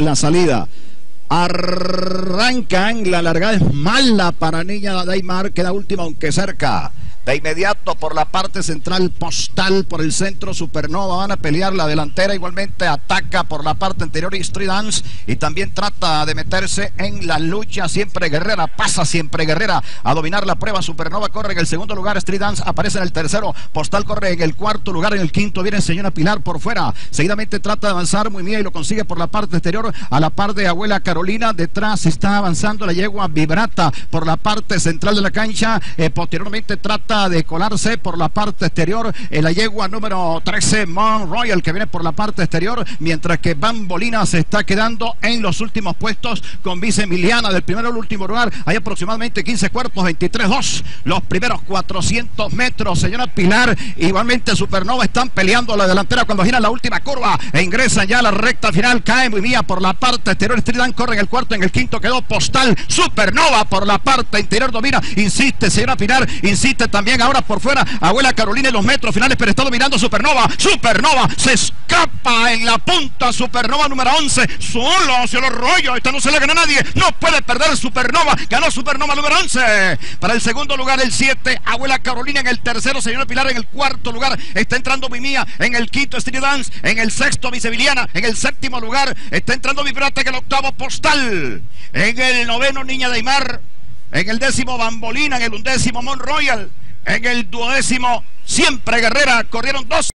la salida. Arrancan, la largada es mala para Niña de Aymar, queda última aunque cerca. De inmediato por la parte central Postal, por el centro Supernova, van a pelear la delantera, igualmente ataca por la parte anterior Street Dance y también trata de meterse en la lucha. Siempre Guerrera, pasa Siempre Guerrera a dominar la prueba. Supernova corre en el segundo lugar, Street Dance aparece en el tercero, Postal corre en el cuarto lugar, en el quinto viene Señora Pilar por fuera. Seguidamente trata de avanzar Muy Mía y lo consigue por la parte exterior a la par de Abuela Carolina. Detrás está avanzando la yegua Vibrata por la parte central de la cancha. Posteriormente trata de colarse por la parte exterior la yegua número 13 Mount Royal, que viene por la parte exterior, mientras que Bambolina se está quedando en los últimos puestos con Vice Emiliana del primero al último lugar. Hay aproximadamente 15 cuerpos, 23-2 los primeros 400 metros. Señora Pilar, igualmente Supernova están peleando la delantera cuando gira la última curva e ingresan ya a la recta final. Cae Muy Mía por la parte exterior, Street Dance corre en el cuarto, en el quinto quedó Postal. Supernova por la parte interior domina, insiste Señora Pilar, insiste también ahora por fuera Abuela Carolina en los metros finales, pero está dominando Supernova. Supernova se escapa en la punta. Supernova número 11, solo hacia los rollos. Esta no se le gana a nadie, no puede perder Supernova. Ganó Supernova número 11. Para el segundo lugar el 7 Abuela Carolina, en el tercero Señora Pilar, en el cuarto lugar está entrando Muy Mía, en el quinto Street Dance, en el sexto Vice Emiliana, en el séptimo lugar está entrando Vibrata, en el octavo Postal, en el noveno Niña de Aymar, en el décimo Bambolina, en el undécimo Mount Royal, en el duodécimo Siempre Guerrera. Corrieron 2